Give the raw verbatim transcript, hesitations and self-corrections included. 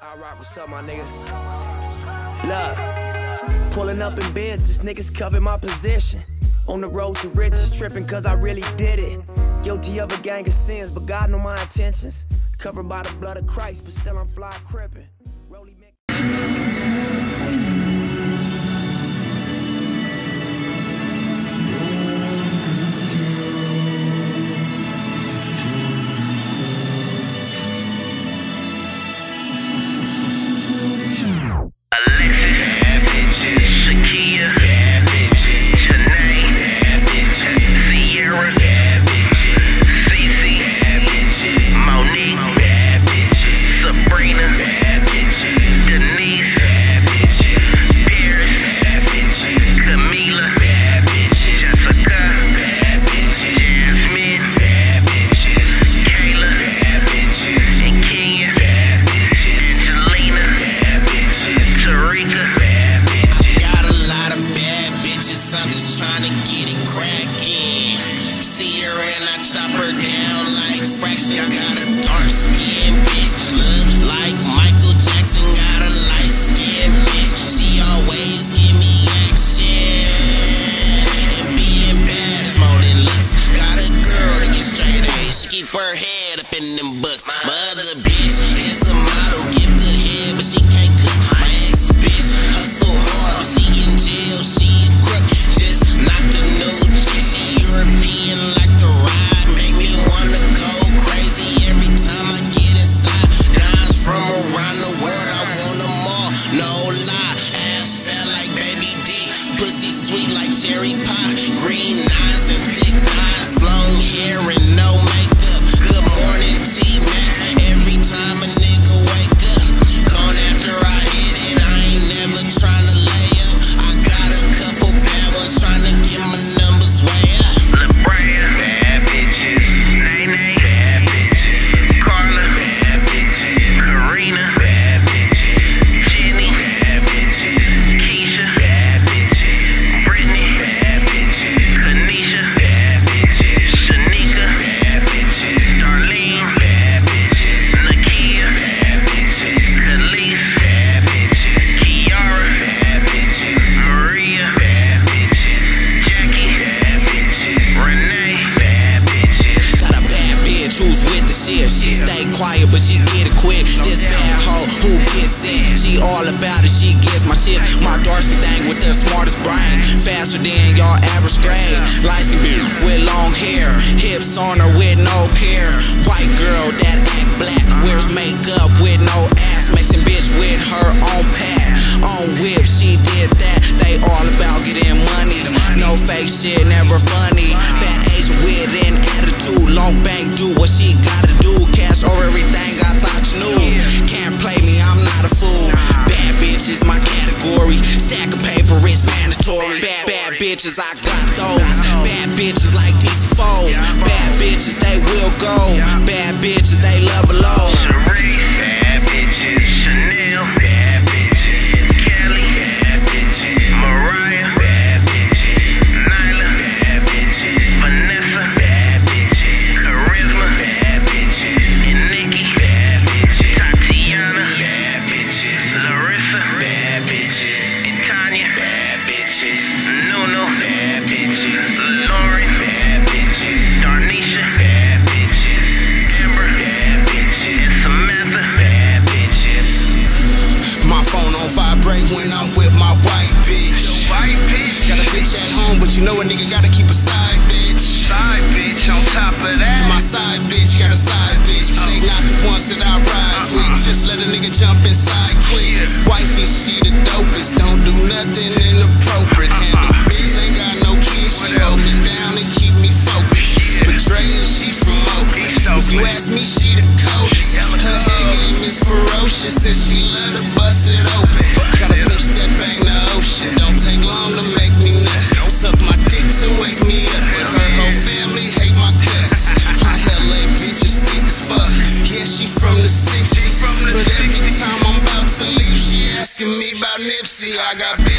I rock, what's up, my nigga? Look, pulling up in Benz, this niggas cover my position. On the road to riches, tripping cause I really did it. Guilty of a gang of sins, but God know my intentions. Covered by the blood of Christ, but still I'm fly crippin'. Quiet, but she get it quick. This bad hoe, who gets in? She all about it, she gets my chick. My dark skin thing with the smartest brain. Faster than y'all average grade. Light skin bitch with long hair. Hips on her with no care. White girl that act black. Wears makeup with no ass. Mixing bitch with her own pad. On whip, she did that. They all about getting money. No fake shit, never funny. Bad Asian with an attitude. Long bank, do what she gotta do. Cash or everything I thought you knew. Can't play me, I'm not a fool. Bad bitch is my category. Stack of paper, it's mandatory. Bad, bad bitches, I got those. Bad bitches like D C four. Bad bitches, they will go. Bad bitches, they love a low. Bad bitches, Chanel. Bad bitches, Kelly. Bad bitches, Mariah. Bad bitches, Nyla. Bad bitches, Vanessa. Bad bitches, Charisma. Bad bitches, and Nikki. Bad bitches, Tatiana. Bad bitches, Larissa. Bad bitches, and Tanya. Bad bitches, Nuno. Bad bitches, Lauren. Bad bitches, Darnisha. Bad bitches, Amber. Bad bitches, Samantha. Bad bitches. My phone on vibrate when I'm with my white bitch. White bitch. Got a bitch at home, but you know a nigga gotta keep a side bitch. Side bitch on top of that. My side bitch got a side bitch, but they not the ones that I ride with. Just let a nigga jump inside quick. Wifey, she the dopest. Don't do nothing inappropriate. Handle biz, ain't got no kids. She hold me down and keep me focused. Betrayal, she from Oakland. If you ask me, she the coldest. Her head game is ferocious and she love to bust it open. Got a bitch that bang the ocean. Don't take long to make me nut. Suck my dick to wake me up, but her whole family hate my guts. My L A bitch is thick as fuck. Yeah, she from the sixties, but every time I'm about to leave, she asking me about Nipsey. I got big